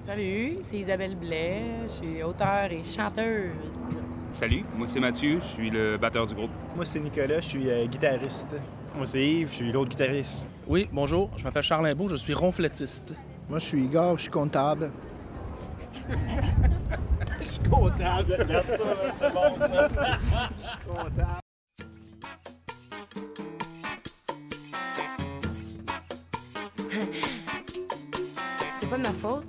Salut, c'est Isabelle Blais, je suis auteure et chanteuse. Salut, moi c'est Mathieu, je suis le batteur du groupe. Moi c'est Nicolas, je suis guitariste. Moi c'est Yves, je suis l'autre guitariste. Oui, bonjour, je m'appelle Charles Imbeau, je suis ronflettiste. Moi je suis Igor, je suis comptable. Je suis comptable, regarde ça, c'est bon ça. Je suis comptable. C'est pas de ma faute.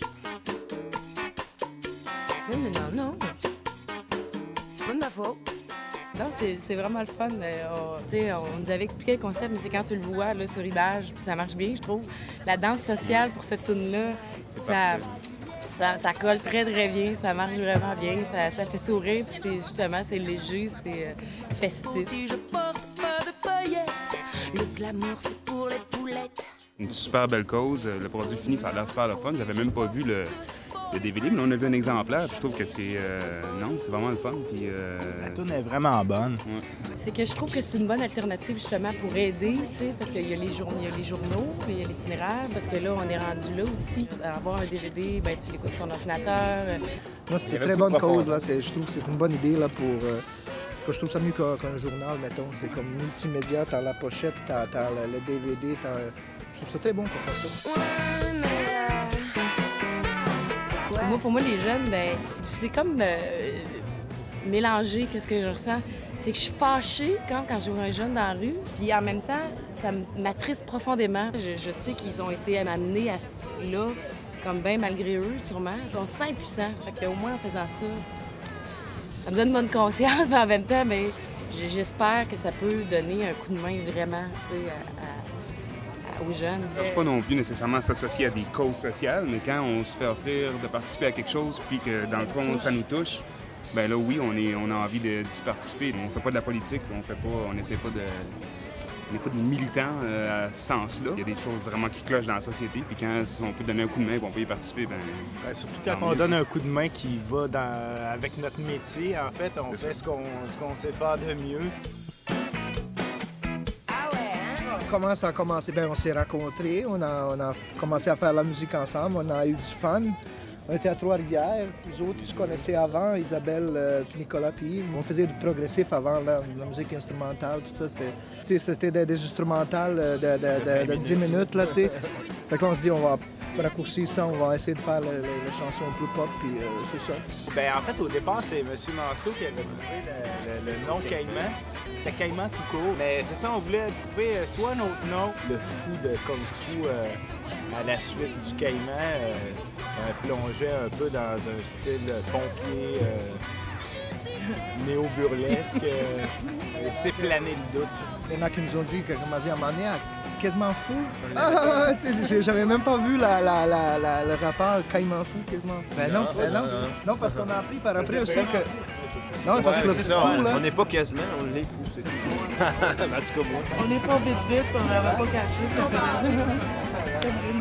Non. C'est pas de ma faute. Non, c'est vraiment le fun. On nous avait expliqué le concept, mais c'est quand tu le vois là, sur Image, puis ça marche bien, je trouve. La danse sociale pour cette tune-là, ça colle très, très bien, ça marche vraiment bien, ça fait sourire, puis c'est léger, c'est festif. Je porte pas de paillettes. Le glamour, c'est pour les poulettes. Une super belle cause, le produit fini, ça a l'air super le fun. J'avais même pas vu le DVD, mais on a vu un exemplaire, puis je trouve que c'est vraiment le fun. Puis, La tune est vraiment bonne. Ouais. C'est que je trouve que c'est une bonne alternative justement pour aider, parce qu'il y a les journaux, puis il y a l'itinéraire, parce que là, on est rendu là aussi. Avoir un DVD, ben, tu l'écoutes sur ton ordinateur. Moi, c'était une très bonne cause. Là. Je trouve que c'est une bonne idée là, pour... je trouve ça mieux qu'un journal, mettons. C'est comme multimédia, t'as la pochette, t'as le DVD, je trouve ça très bon pour faire ça. Pour moi, les jeunes, ben, c'est comme mélanger qu'est-ce que je ressens. C'est que je suis fâchée quand je vois un jeune dans la rue, puis en même temps, ça m'attriste profondément. Je sais qu'ils ont été amenés là, comme bien malgré eux, sûrement. Puis on se sent impuissant. Fait qu'au moins, en faisant ça, ça me donne bonne conscience, mais en même temps, ben, j'espère que ça peut donner un coup de main vraiment, aux jeunes. Je ne cherche pas non plus nécessairement à s'associer à des causes sociales, mais quand on se fait offrir de participer à quelque chose, puis que dans le fond, ça nous touche, ben là, oui, on a envie d'y participer. On ne fait pas de la politique, on n'essaie pas de... On n'est pas des militants à ce sens-là. Il y a des choses vraiment qui clochent dans la société, puis quand on peut donner un coup de main et on peut y participer, ben surtout quand on donne un coup de main qui va avec notre métier, en fait, on fait ce qu'on sait faire de mieux. Comment ça a commencé? Bien, on s'est rencontrés, on a commencé à faire la musique ensemble, on a eu du fun. On était à Trois-Rivières, les autres, ils se connaissaient avant, Isabelle, Nicolas, puis Yves. On faisait du progressif avant, la musique instrumentale, tout ça. C'était des instrumentales de 10 minutes, là, tu sais. Fait que là, on se dit, on va raccourcir ça, on va essayer de faire les chansons un peu pop, puis c'est ça. Bien, en fait, au départ, c'est M. Manceau qui avait trouvé le nom Caïman. C'était Caïman tout court. Mais c'est ça, on voulait trouver soit un autre nom, le fou de Kung Fu à la suite du Caïman, plongeait un peu dans un style pompier néo-burlesque, c'est planer le doute. Il y en a qui nous ont dit, comme on dit, à un moment donné, quasiment fou. J'avais même pas vu le rapport Caïman fou, quasiment. Non, parce qu'on a appris par après aussi que... Non, parce que le fou, là... On n'est pas quasiment, on l'est fou, c'est tout. En tout cas, moi. On n'est pas vite, on n'avait pas caché.